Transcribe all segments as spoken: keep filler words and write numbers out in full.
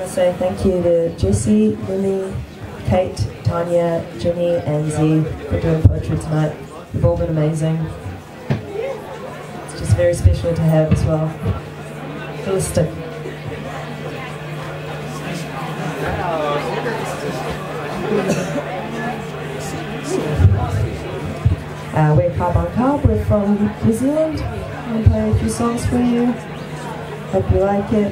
to say thank you to Jessie, Lily, Kate, Tanya, Jenny, and Z for doing poetry tonight. You've all been amazing. It's just very special to have as well. Holistic. Uh, we're Carb on Carb, we're from New Zealand. I'll play a few songs for you. Hope you like it.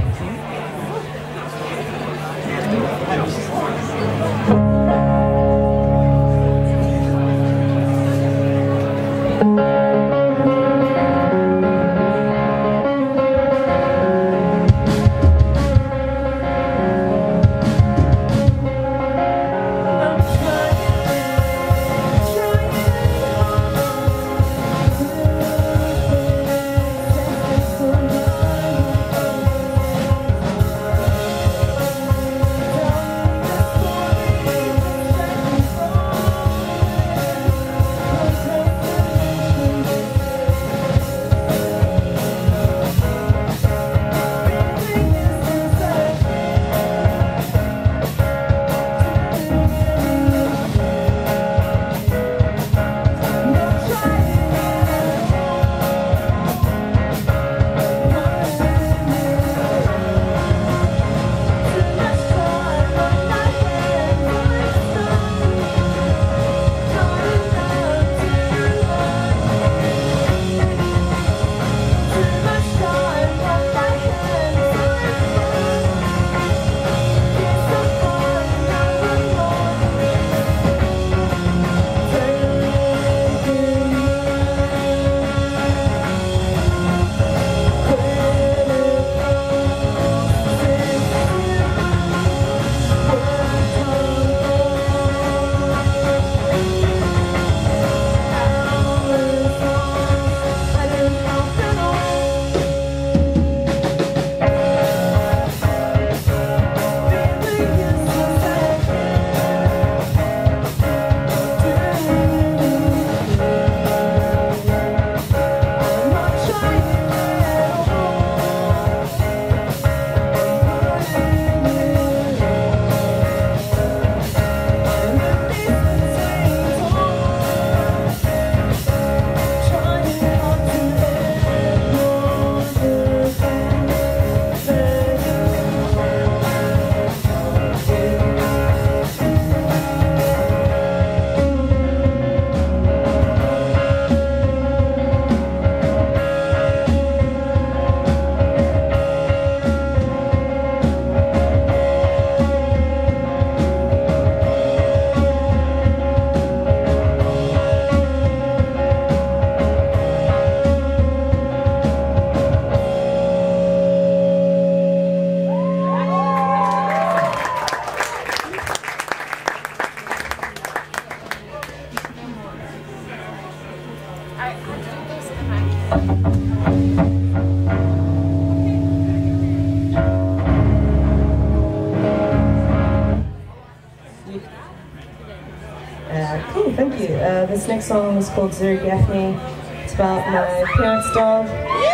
Uh, cool, thank you. Uh, this next song is called Zuri Gaffney. It's about my parents' dog.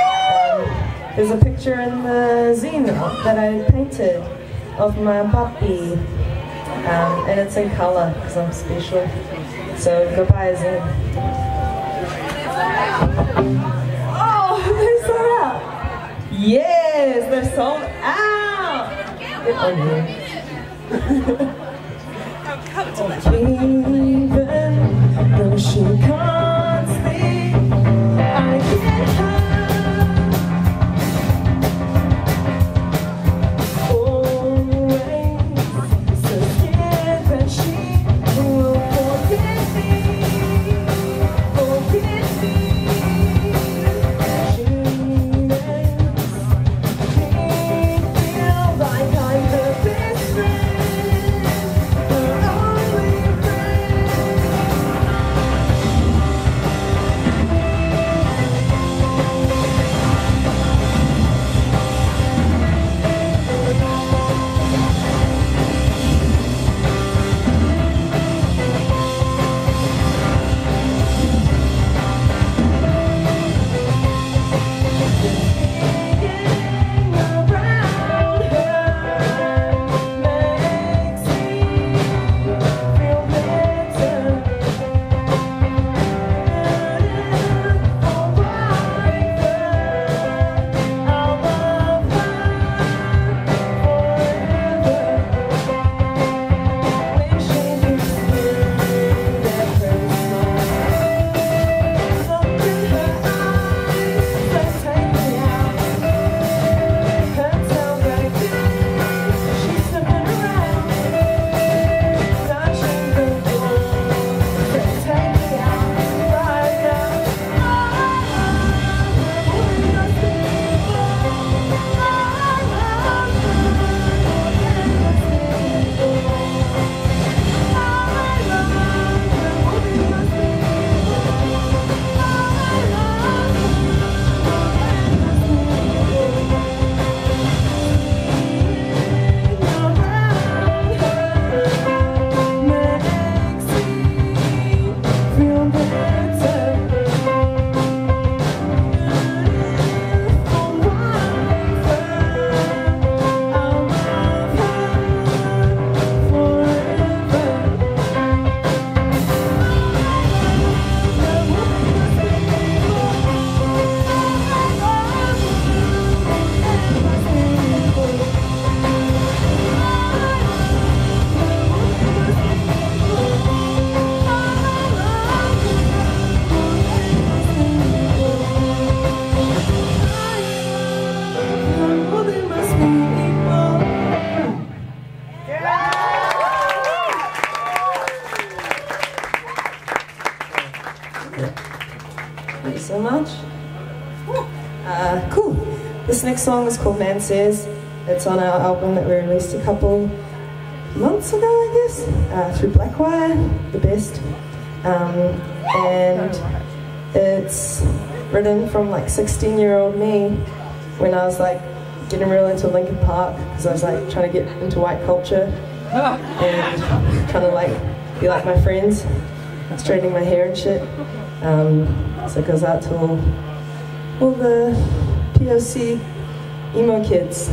Um, there's a picture in the zine that I painted of my puppy. Um, and it's in colour because I'm special. So go buy a zine. Oh, they're sold out! Yes, they're sold out! Good on you. Even though she can't speak, I get her always so scared that she will forget me, forget me. She makes me feel like I'm her best friend, her only friend. next song is called Man Says. It's on our album that we released a couple months ago, I guess, uh, through Blackwire, the best. Um, and it's written from like sixteen year old me when I was like getting real into Linkin Park because I was like trying to get into white culture and trying to like be like my friends, straightening my hair and shit. Um, so it goes out to all, all the P O C emo kids.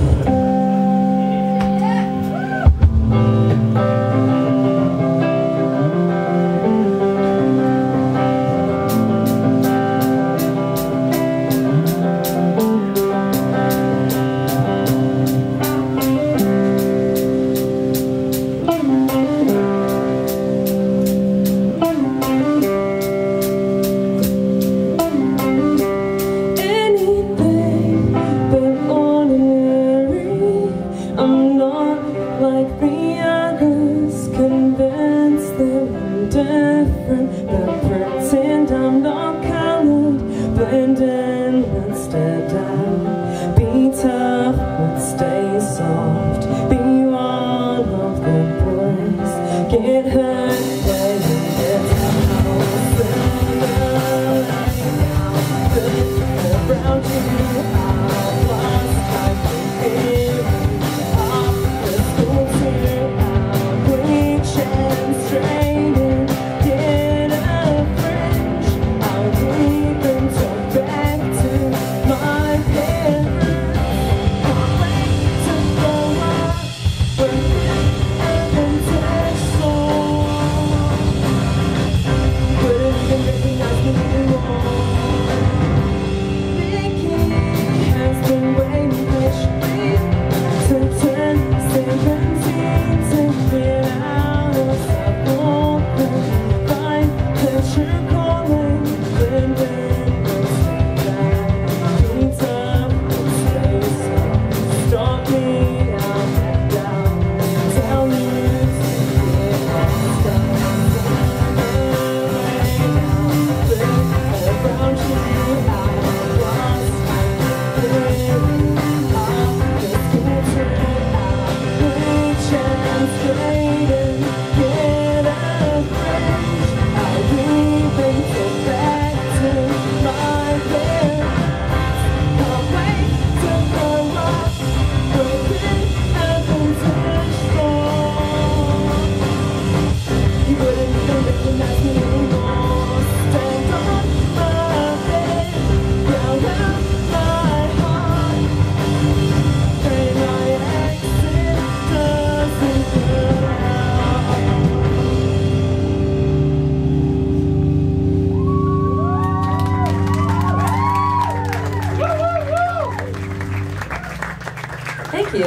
Thank you.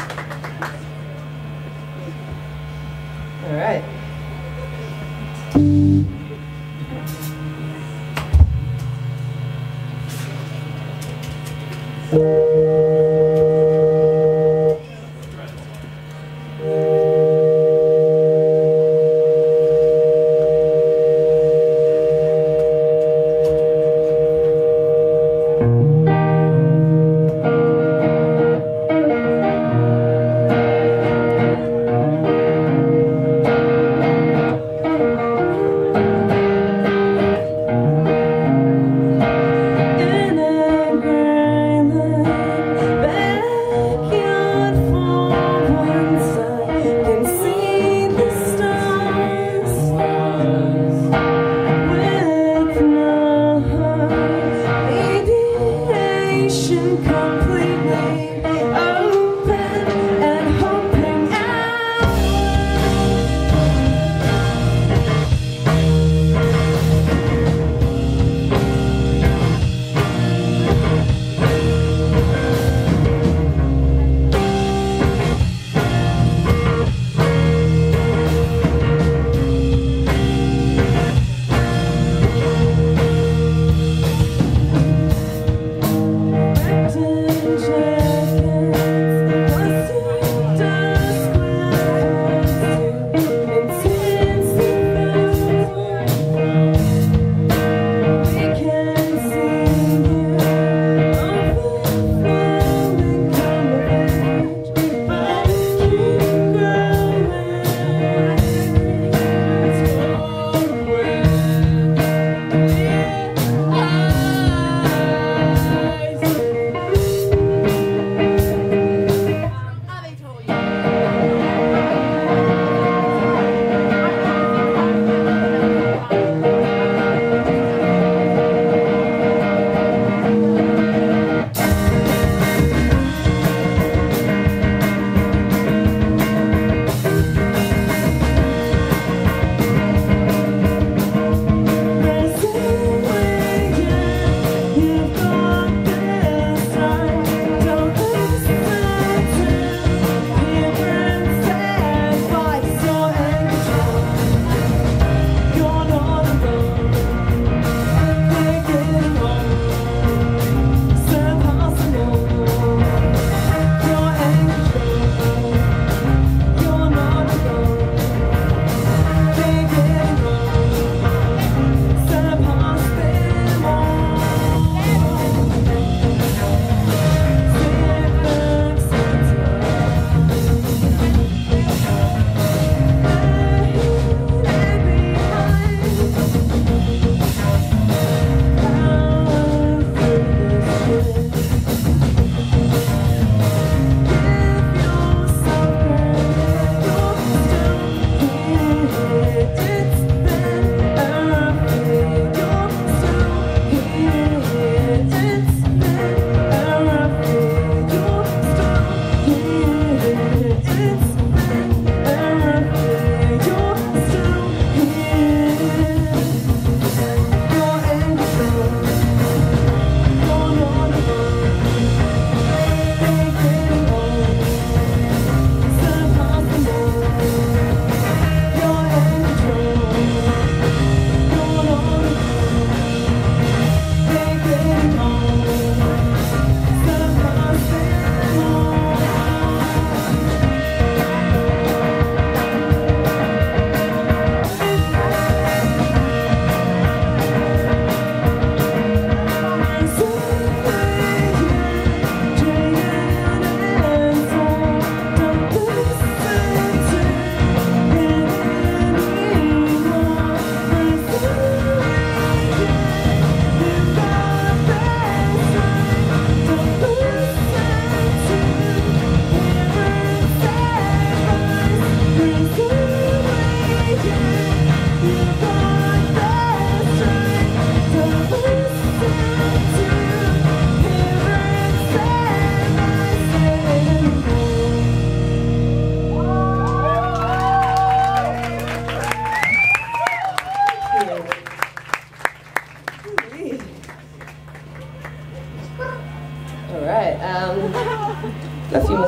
All right. In a gray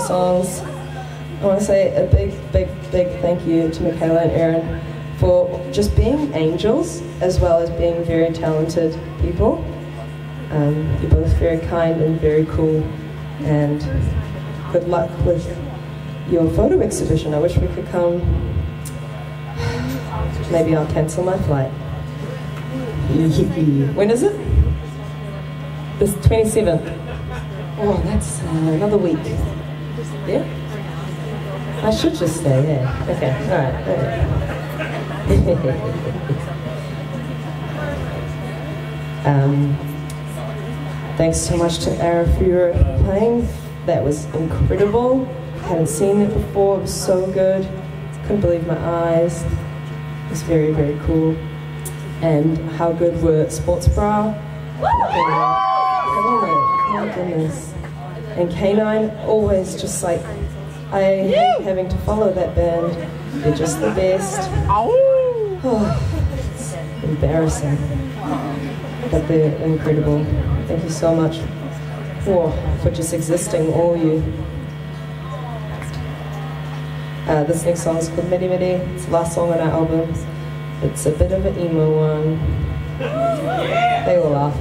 songs. I want to say a big, big, big thank you to Michaela and Aaron for just being angels as well as being very talented people. Um, you're both very kind and very cool, and good luck with your photo exhibition. I wish we could come. Maybe I'll cancel my flight. When is it? This twenty-seventh. Oh, that's uh, another week. Yeah? I should just stay, yeah. Okay, alright. Okay. um, thanks so much to Ara for your playing. That was incredible. I hadn't seen it before. It was so good. Couldn't believe my eyes. It was very, very cool. And how good were Sports Bra? Oh my goodness. And K nine, always just like, I hate having to follow that band. They're just the best. Oh, it's embarrassing. But they're incredible. Thank you so much for, for just existing, all you. Uh, this next song is called Midi Midi. It's the last song on our album. It's a bit of an emo one. They will laugh.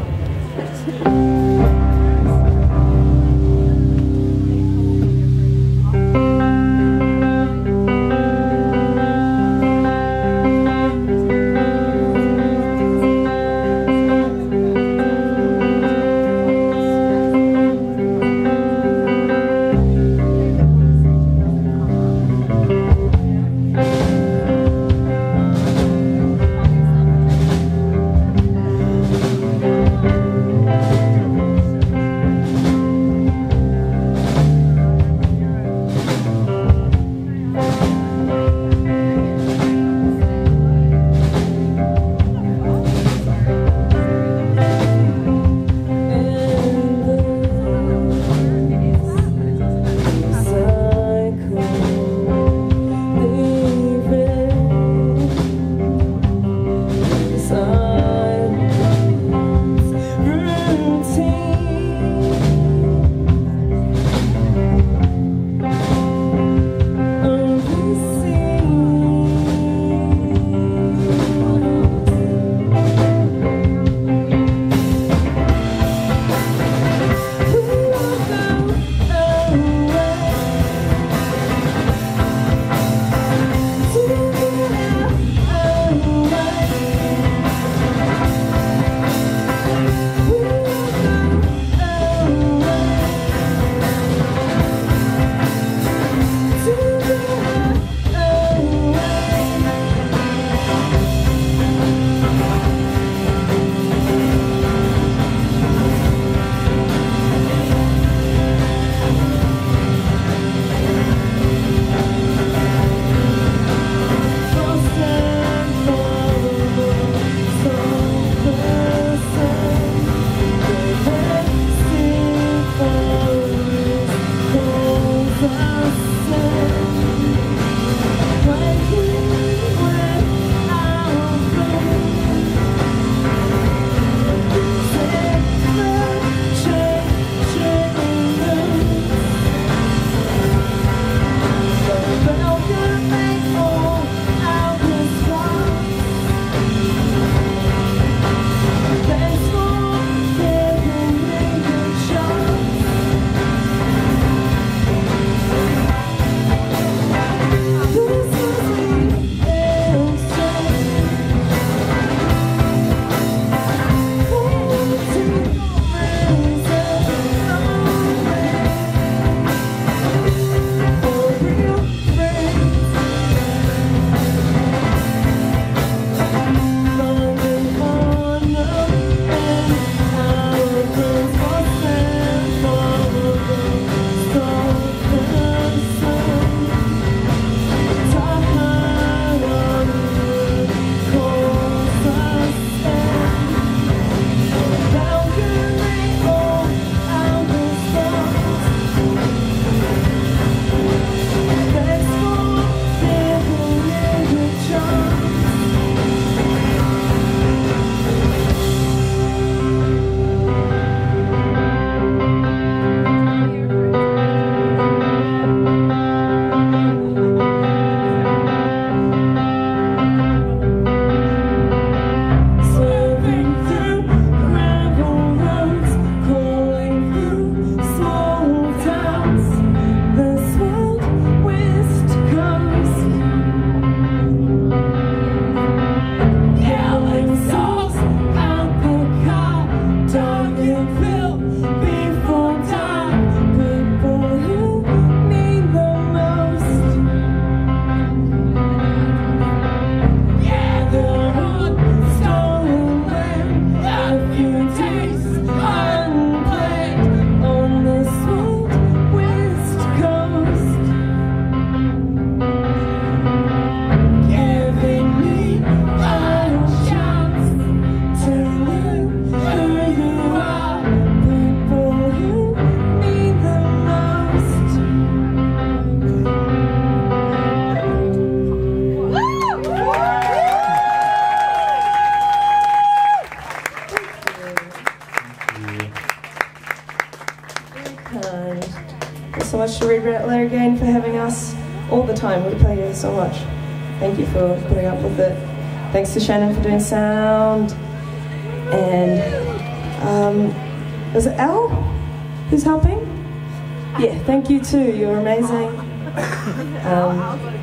all the time. We play here so much. Thank you for putting up with it. Thanks to Shannon for doing sound. And um, is it Al who's helping? Yeah, thank you too. You're amazing. Um,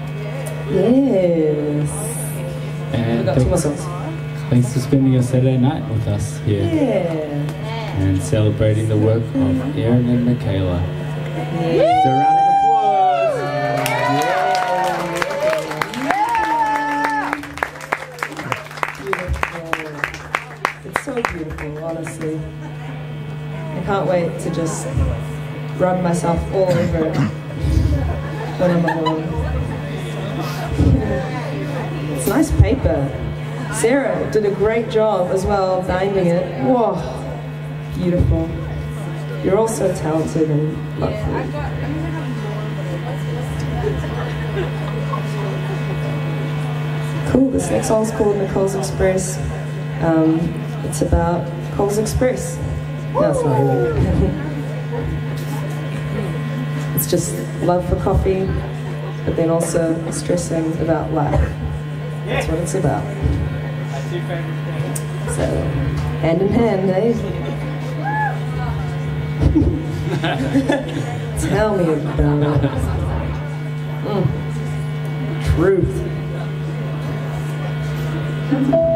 yes. And We've got two more songs. Thanks for spending your Saturday night with us here. Yeah. And celebrating the work of Erin and Michaela. Yeah. So a round of applause. Beautiful. It's so beautiful, honestly. I can't wait to just rub myself all over it when I'm alone. It's nice paper. Sarah did a great job as well binding it. Whoa, beautiful. You're all so talented and lovely. Cool, this next song's called Nicole's Express. Um, it's about Coles Express. No, it's not really. It's just love for coffee, but then also stressing about life. That's what it's about. So, hand in hand, eh? Tell me about it. Mm. Truth.